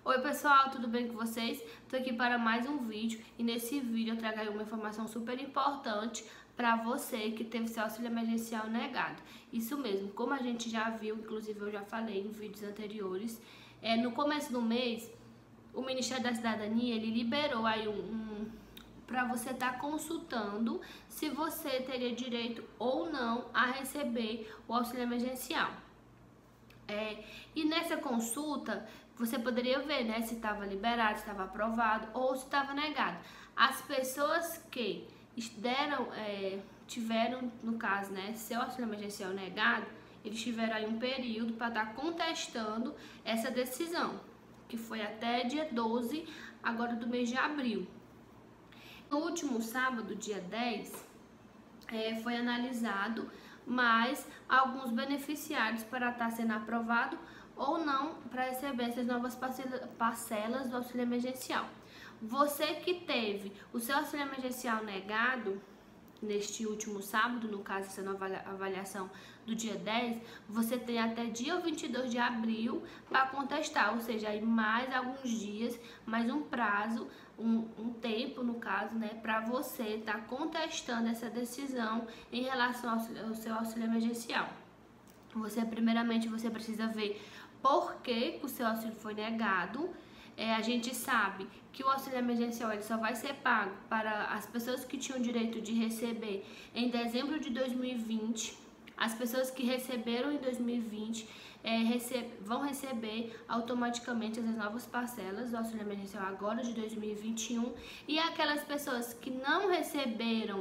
Oi pessoal, tudo bem com vocês? Tô aqui para mais um vídeo e nesse vídeo eu trago aí uma informação super importante para você que teve seu auxílio emergencial negado. Isso mesmo, como a gente já viu, inclusive eu já falei em vídeos anteriores, no começo do mês o Ministério da Cidadania ele liberou aí para você estar consultando se você teria direito ou não a receber o auxílio emergencial. E nessa consulta você poderia ver, né, se estava liberado, se estava aprovado ou se estava negado. As pessoas que tiveram, no caso, né, seu auxílio emergencial negado, eles tiveram aí um período para estar contestando essa decisão, que foi até dia 12 agora do mês de abril. No último sábado, dia 10, foi analisado mais alguns beneficiários para estar sendo aprovado ou não para receber essas novas parcelas do auxílio emergencial. Você que teve o seu auxílio emergencial negado neste último sábado, no caso essa nova avaliação do dia 10, você tem até dia 22 de abril para contestar, ou seja, aí mais alguns dias, mais um prazo, um tempo no caso, né, para você estar contestando essa decisão em relação ao seu auxílio emergencial. Primeiramente você precisa ver por que o seu auxílio foi negado. A gente sabe que o auxílio emergencial ele só vai ser pago para as pessoas que tinham direito de receber em dezembro de 2020. As pessoas que receberam em 2020 vão receber automaticamente as novas parcelas do auxílio emergencial agora de 2021. E aquelas pessoas que não receberam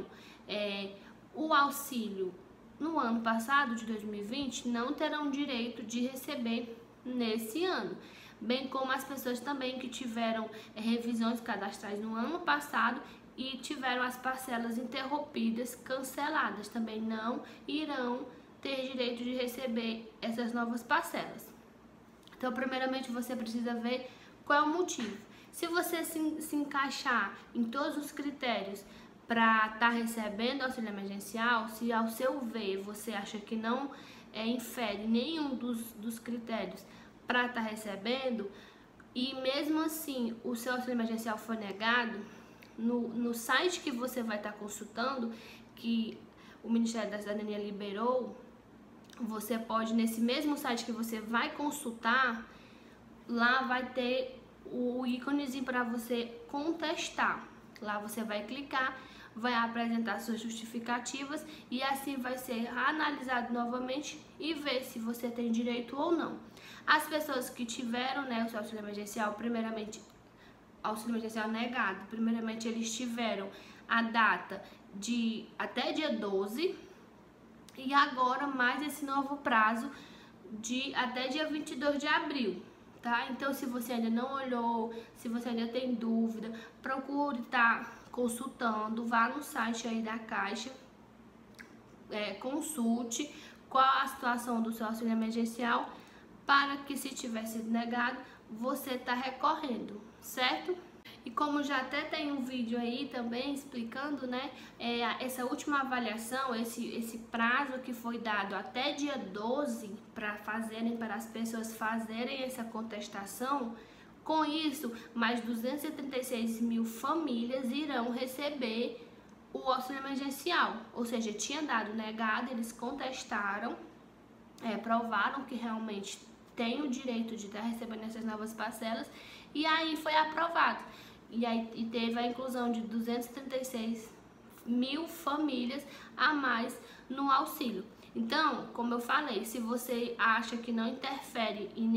o auxílio no ano passado, de 2020, não terão direito de receber nesse ano. Bem como as pessoas também que tiveram revisões cadastrais no ano passado e tiveram as parcelas interrompidas, canceladas, também não irão ter direito de receber essas novas parcelas. Então, primeiramente, você precisa ver qual é o motivo. Se você se encaixar em todos os critérios para estar recebendo auxílio emergencial, se ao seu ver você acha que não infere nenhum dos critérios para estar recebendo, e mesmo assim o seu auxílio emergencial foi negado, no site que você vai estar consultando, que o Ministério da Cidadania liberou, você pode, nesse mesmo site que você vai consultar, lá vai ter o íconezinho para você contestar. Lá você vai clicar, vai apresentar suas justificativas e assim vai ser analisado novamente e ver se você tem direito ou não. As pessoas que tiveram, né, o seu auxílio emergencial, primeiramente, auxílio emergencial negado, primeiramente eles tiveram a data de até dia 12 e agora mais esse novo prazo de até dia 22 de abril. Tá? Então, se você ainda não olhou, se você ainda tem dúvida, procure estar consultando, vá no site aí da Caixa, consulte qual a situação do seu auxílio emergencial, para que, se tiver sido negado, você está recorrendo, certo? E como já até tem um vídeo aí também explicando, né, essa última avaliação, esse prazo que foi dado até dia 12 para as pessoas fazerem essa contestação, com isso, mais 236 mil famílias irão receber o auxílio emergencial. Ou seja, tinha dado negado, eles contestaram, provaram que realmente tem o direito de estar recebendo essas novas parcelas, e aí foi aprovado. E teve a inclusão de 236 mil famílias a mais no auxílio. Então, como eu falei, se você acha que não interfere em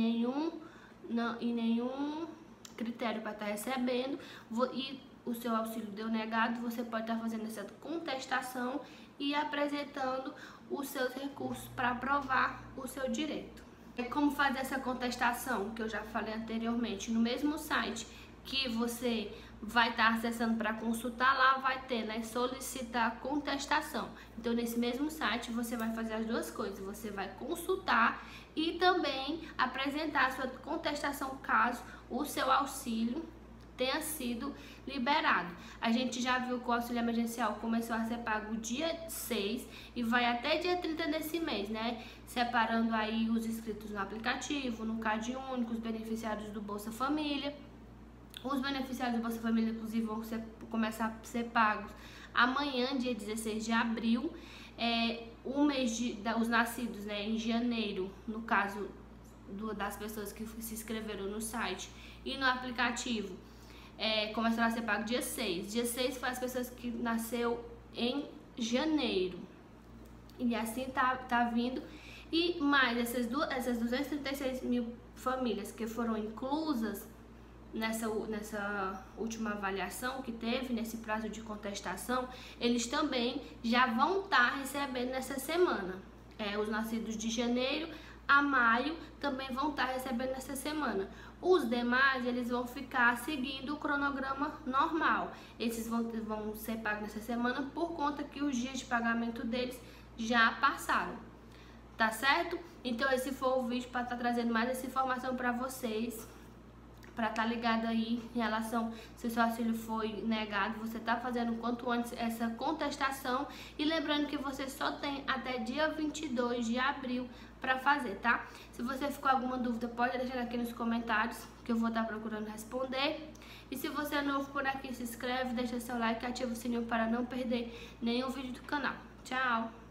nenhum critério para estar recebendo e o seu auxílio deu negado, você pode estar fazendo essa contestação e apresentando os seus recursos para provar o seu direito. Como fazer essa contestação, que eu já falei anteriormente, no mesmo site que você vai estar acessando para consultar, lá vai ter, né, solicitar contestação. Então, nesse mesmo site, você vai fazer as duas coisas. Você vai consultar e também apresentar a sua contestação caso o seu auxílio tenha sido liberado. A gente já viu que o auxílio emergencial começou a ser pago dia 6 e vai até dia 30 desse mês, né? Separando aí os inscritos no aplicativo, no Cade Único, os beneficiários do Bolsa Família. Os beneficiários do Bolsa Família, inclusive, vão começar a ser pagos amanhã, dia 16 de abril. O mês os nascidos, né, em janeiro, no caso das pessoas que se inscreveram no site e no aplicativo, começaram a ser pago dia 6. Dia 6 foi as pessoas que nasceu em janeiro. E assim tá vindo. E mais essas 236 mil famílias que foram inclusas nessa última avaliação que teve, nesse prazo de contestação, eles também já vão estar recebendo nessa semana. Os nascidos de janeiro a maio também vão estar recebendo nessa semana. Os demais, eles vão ficar seguindo o cronograma normal. Esses vão ser pagos nessa semana por conta que os dias de pagamento deles já passaram. Tá certo? Então esse foi o vídeo para estar trazendo mais essa informação para vocês, para estar ligado aí em relação se o seu auxílio foi negado, você tá fazendo quanto antes essa contestação. E lembrando que você só tem até dia 22 de abril para fazer, tá? Se você ficou com alguma dúvida, pode deixar aqui nos comentários, que eu vou estar procurando responder. E se você é novo por aqui, se inscreve, deixa seu like e ativa o sininho para não perder nenhum vídeo do canal. Tchau!